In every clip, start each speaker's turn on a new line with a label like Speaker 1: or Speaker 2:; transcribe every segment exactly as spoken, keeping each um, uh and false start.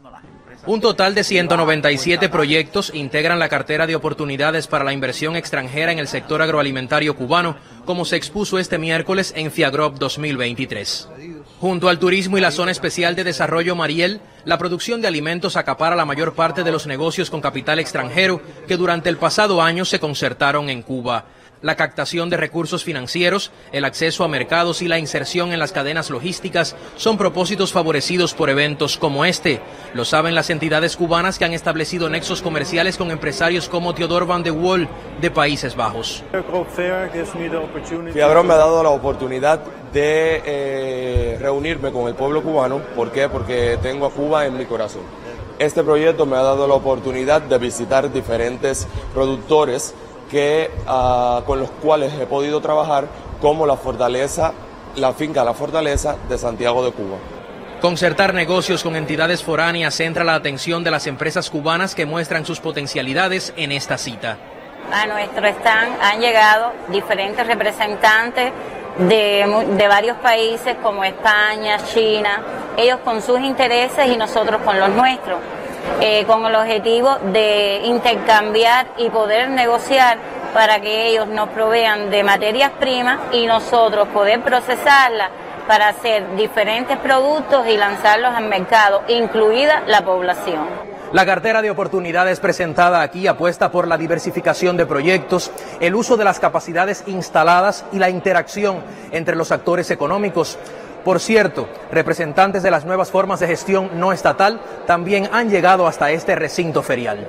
Speaker 1: Un total de ciento noventa y siete proyectos integran la cartera de oportunidades para la inversión extranjera en el sector agroalimentario cubano, como se expuso este miércoles en FIAGROP dos mil veintitrés. Junto al turismo y la Zona Especial de Desarrollo Mariel, la producción de alimentos acapara la mayor parte de los negocios con capital extranjero que durante el pasado año se concertaron en Cuba. La captación de recursos financieros, el acceso a mercados y la inserción en las cadenas logísticas son propósitos favorecidos por eventos como este. Lo saben las entidades cubanas que han establecido nexos comerciales con empresarios como Theodor van de Wol de Países Bajos.
Speaker 2: FIAGROP me ha dado la oportunidad de eh, reunirme con el pueblo cubano. ¿Por qué? Porque tengo a Cuba en mi corazón. Este proyecto me ha dado la oportunidad de visitar diferentes productores que, uh, con los cuales he podido trabajar, como la Fortaleza, la finca La Fortaleza de Santiago de Cuba.
Speaker 1: Concertar negocios con entidades foráneas centra la atención de las empresas cubanas que muestran sus potencialidades en esta cita.
Speaker 3: A nuestro stand han llegado diferentes representantes de, de varios países como España, China, ellos con sus intereses y nosotros con los nuestros. Eh, con el objetivo de intercambiar y poder negociar para que ellos nos provean de materias primas y nosotros poder procesarlas para hacer diferentes productos y lanzarlos al mercado, incluida la población.
Speaker 1: La cartera de oportunidades presentada aquí apuesta por la diversificación de proyectos, el uso de las capacidades instaladas y la interacción entre los actores económicos. Por cierto, representantes de las nuevas formas de gestión no estatal también han llegado hasta este recinto ferial.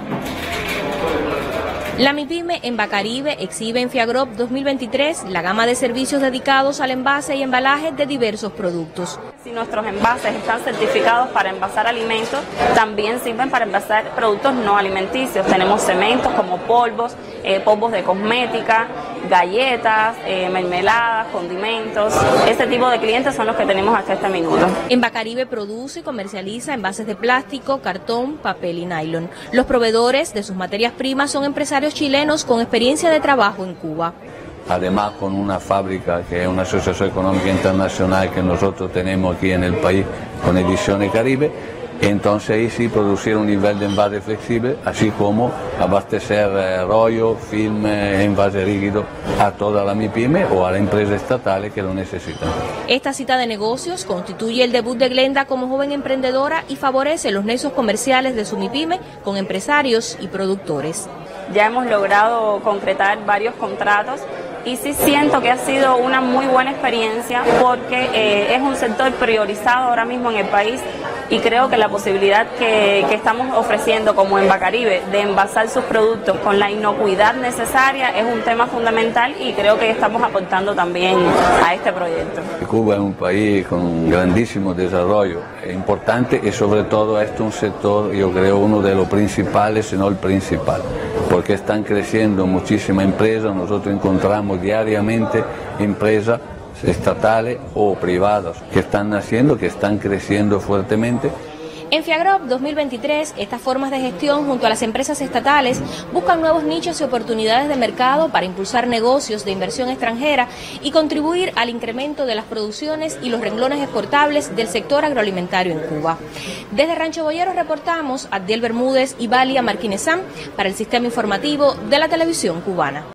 Speaker 4: La MIPYME en Bacaribe exhibe en FIAGROP dos mil veintitrés la gama de servicios dedicados al envase y embalaje de diversos productos.
Speaker 5: Si nuestros envases están certificados para envasar alimentos, también sirven para envasar productos no alimenticios. Tenemos cementos como polvos, eh, polvos de cosmética, galletas, eh, mermeladas, condimentos. Este tipo de clientes son los que tenemos hasta este minuto.
Speaker 4: En Bacaribe produce y comercializa envases de plástico, cartón, papel y nylon. Los proveedores de sus materias primas son empresarios chilenos con experiencia de trabajo en Cuba.
Speaker 6: Además, con una fábrica que es una asociación económica internacional que nosotros tenemos aquí en el país, con Ediciones Caribe, entonces ahí sí producir un nivel de envase flexible, así como abastecer eh, rollo, film, eh, envase líquido a toda la MIPYME o a las empresas estatales que lo necesitan.
Speaker 4: Esta cita de negocios constituye el debut de Glenda como joven emprendedora y favorece los nexos comerciales de su MIPYME con empresarios y productores.
Speaker 5: Ya hemos logrado concretar varios contratos y sí siento que ha sido una muy buena experiencia porque eh, es un sector priorizado ahora mismo en el país y creo que la posibilidad que, que estamos ofreciendo como en Bacaribe de envasar sus productos con la inocuidad necesaria es un tema fundamental y creo que estamos aportando también a este proyecto.
Speaker 6: Cuba es un país con grandísimo desarrollo, es importante y sobre todo este es un sector, yo creo, uno de los principales, si no el principal, porque están creciendo muchísimas empresas, nosotros encontramos diariamente empresas estatales o privadas que están naciendo, que están creciendo fuertemente.
Speaker 4: En FIAGROP dos mil veintitrés, estas formas de gestión junto a las empresas estatales buscan nuevos nichos y oportunidades de mercado para impulsar negocios de inversión extranjera y contribuir al incremento de las producciones y los renglones exportables del sector agroalimentario en Cuba. Desde Rancho Boyeros reportamos a Abdiel Bermúdez y Valia Marquinezán para el Sistema Informativo de la Televisión Cubana.